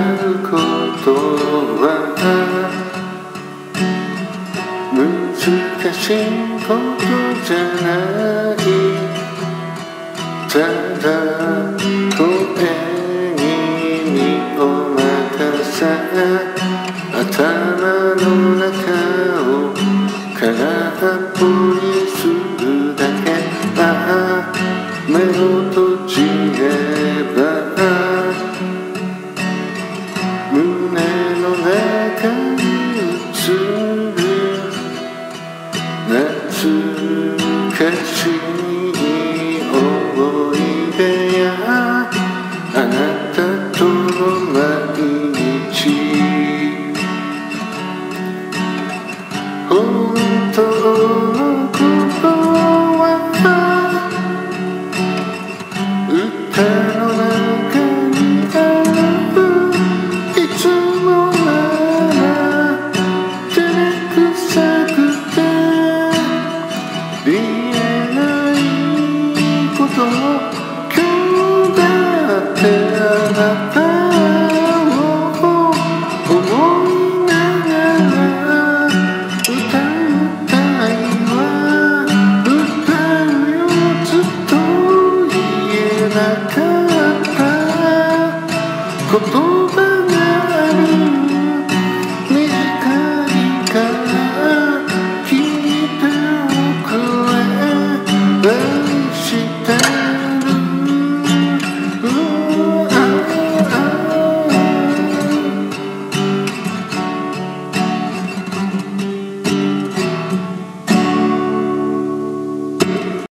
ることは難しいことじゃない。ただ声に身を任せ頭の中を空っぽにするだけ。目を閉じれば胸の中に映る懐かしい思い出やあなたとの毎日。本当の